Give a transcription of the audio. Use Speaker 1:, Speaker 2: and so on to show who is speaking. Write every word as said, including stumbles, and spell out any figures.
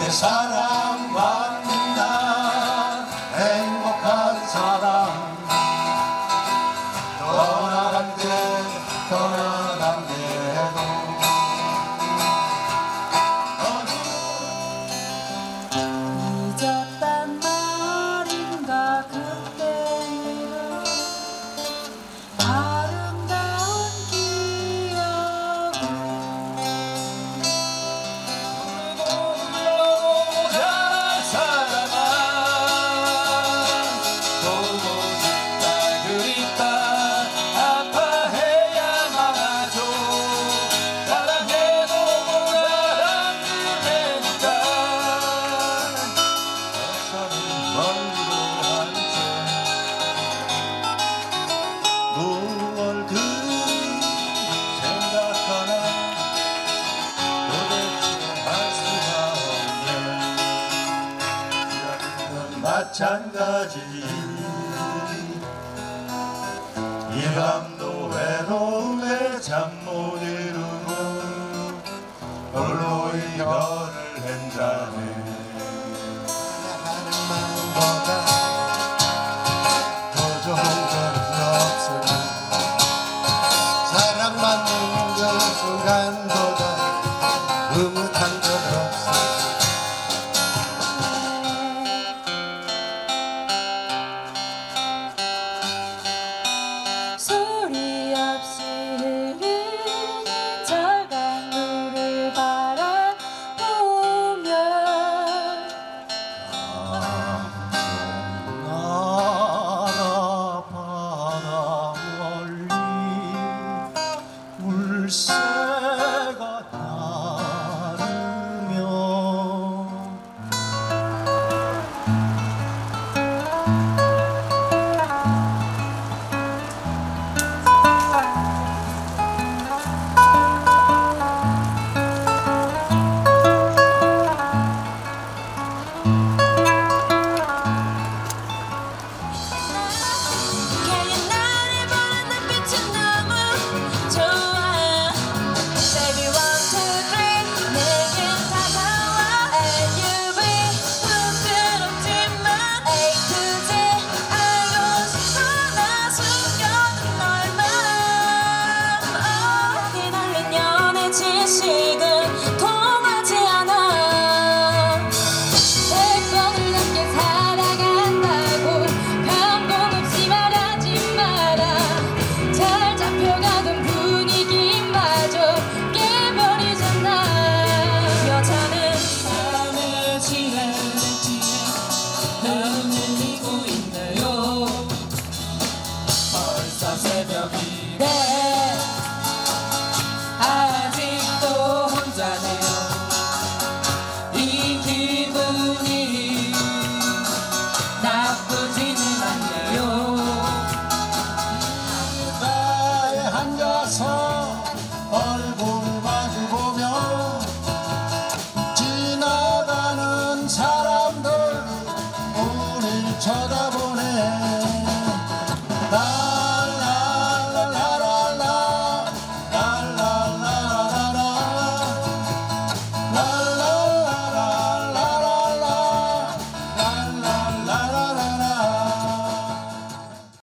Speaker 1: 내 사랑받는다 행복한 사람 떠나간 데 떠나간 데도
Speaker 2: 잊었단 말인가 그때는 아름다운 기억을
Speaker 1: 불러보자 사랑아 보고 싶다 그립다 아파해야만 하죠 사랑해도 사랑을 해니까 어서는 멀리도 한채 무얼 그리 생각하나 도대체 할 수가 없네 건 마찬가지 이 밤도 외로움에 잠 못 이루고 홀로 이별을 했다네 하는 마음보다 더 좋은 건 없으나 사랑받는 그 순간보다 흐뭇한 건 없어
Speaker 2: 소리 없이 흐르는 절강물을 바라보며
Speaker 1: 나라 바다 멀리 물새가 따르며
Speaker 2: 그냥 나를 보는 눈빛은 너무 좋아 Baby one two three 내겐 다가와 And you be 부끄럽지만 A to Z 알고 싶어 나 숨겨둔 너의 맘 휘날린 연애 지식은 통하지 않아 백 번을 넘게 살아간다고 변곡없이 말하지 마라 잘 잡혀가던 분위기마저 깨버리잖아 여자는 밤에 지내 흔들리고 있네요 벌써 새벽이래 아직도 혼자네요 이 기분이 나쁘지는 않네요
Speaker 1: 바에 앉아서 얼굴